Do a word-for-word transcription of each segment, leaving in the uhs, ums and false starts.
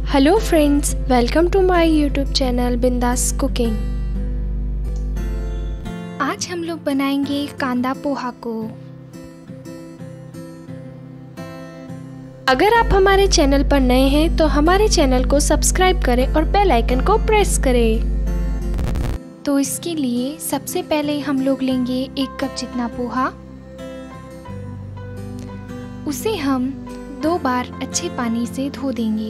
Hello friends, welcome to my YouTube channel Bindaas cooking. आज हम लोग बनाएंगे कांदा पोहा को। अगर आप हमारे चैनल पर नए हैं तो हमारे चैनल को सब्सक्राइब करें और बेल आइकन को प्रेस करें। तो इसके लिए सबसे पहले हम लोग लेंगे एक कप जितना पोहा। उसे हम दो बार अच्छे पानी से धो देंगे।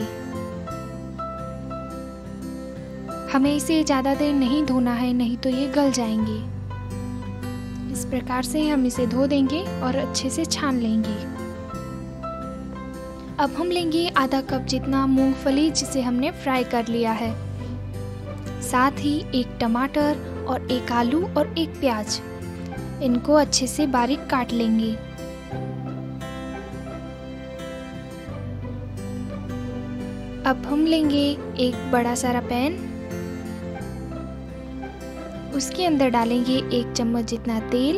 हमें इसे ज़्यादा देर नहीं धोना है, नहीं तो ये गल जाएंगे। इस प्रकार से हम इसे धो देंगे और अच्छे से छान लेंगे। अब हम लेंगे आधा कप जितना मूंगफली, जिसे हमने फ्राई कर लिया है। साथ ही एक टमाटर और एक आलू और एक प्याज, इनको अच्छे से बारीक काट लेंगे। अब हम लेंगे एक बड़ा सारा पैन। उसके अंदर डालेंगे एक चम्मच जितना तेल।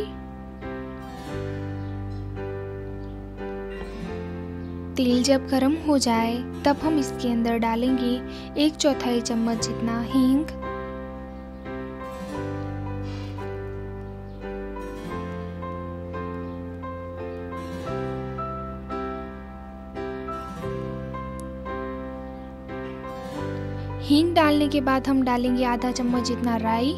तेल जब गर्म हो जाए तब हम इसके अंदर डालेंगे एक चौथाई चम्मच जितना हींग। हींग डालने के बाद हम डालेंगे आधा चम्मच जितना राई।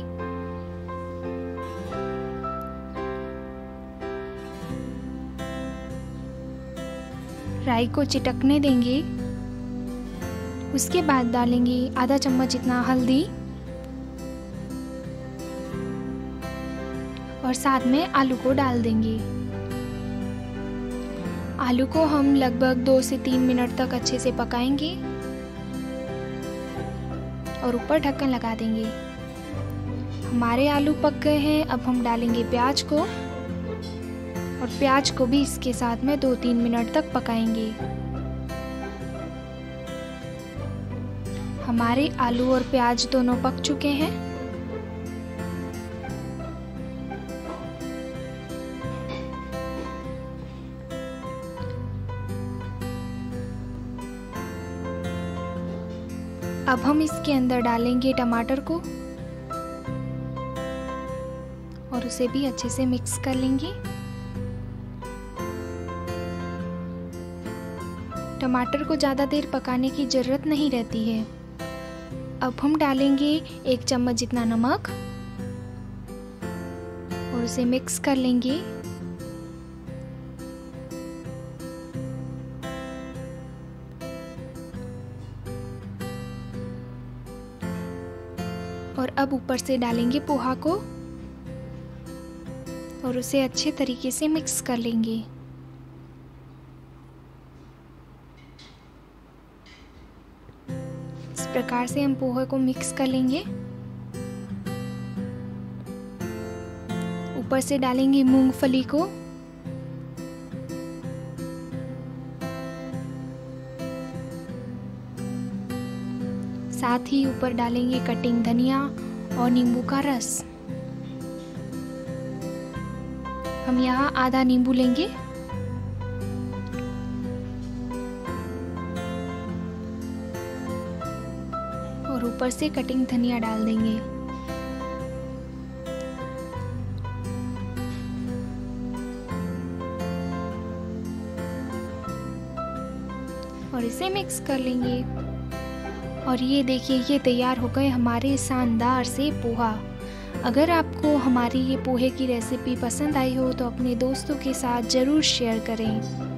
राई को चिटकने देंगे। उसके बाद डालेंगे आधा चम्मच जितना हल्दी और साथ में आलू को डाल देंगे। आलू को हम लगभग दो से तीन मिनट तक अच्छे से पकाएंगे और ऊपर ढक्कन लगा देंगे। हमारे आलू पक गए हैं। अब हम डालेंगे प्याज को और प्याज को भी इसके साथ में दो तीन मिनट तक पकाएंगे। हमारे आलू और प्याज दोनों पक चुके हैं। अब हम इसके अंदर डालेंगे टमाटर को और उसे भी अच्छे से मिक्स कर लेंगे। टमाटर को ज़्यादा देर पकाने की ज़रूरत नहीं रहती है। अब हम डालेंगे एक चम्मच जितना नमक और उसे मिक्स कर लेंगे। और अब ऊपर से डालेंगे पोहा को और उसे अच्छे तरीके से मिक्स कर लेंगे। इस प्रकार से हम पोहे को मिक्स कर लेंगे। ऊपर से डालेंगे मूंगफली को साथ ही ऊपर डालेंगे कटिंग धनिया और नींबू का रस। हम यहाँ आधा नींबू लेंगे और ऊपर से कटिंग धनिया डाल देंगे। और इसे मिक्स कर लेंगे। और ये देखिए, ये तैयार हो गए हमारे शानदार से पोहा। अगर आपको हमारी ये पोहे की रेसिपी पसंद आई हो तो अपने दोस्तों के साथ ज़रूर शेयर करें।